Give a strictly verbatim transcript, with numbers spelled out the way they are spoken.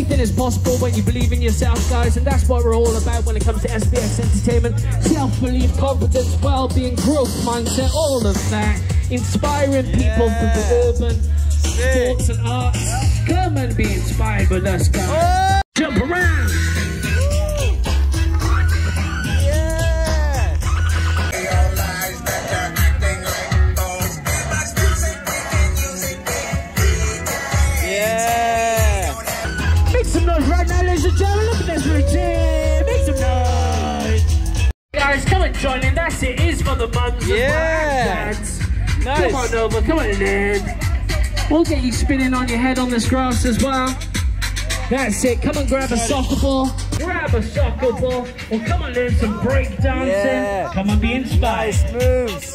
Anything is possible when you believe in yourself, guys, and that's what we're all about when it comes to S B X Entertainment. Self-belief, confidence, well-being, growth mindset, all of that. Inspiring people yeah. through the urban sports and arts. Come and be inspired with us, guys. Oh. Jump around. Come and join in, that's it, is for the mums yeah. and dads. Nice. Come on over, come on in. We'll get you spinning on your head on this grass as well. That's it, come and grab a soccer ball. Grab a soccer ball. Or come and learn some break dancing. Yeah. Come and be inspired. Nice moves.